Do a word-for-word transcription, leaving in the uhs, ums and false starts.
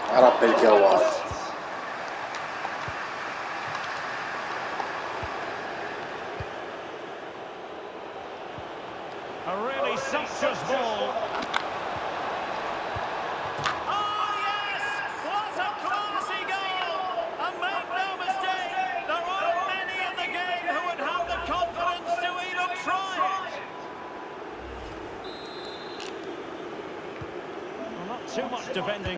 Era pelkävää. A really sumptuous ball. Oh yes! What a classy goal! And make no mistake, there aren't many in the game who would have the confidence to even try it. Well, not too much defending.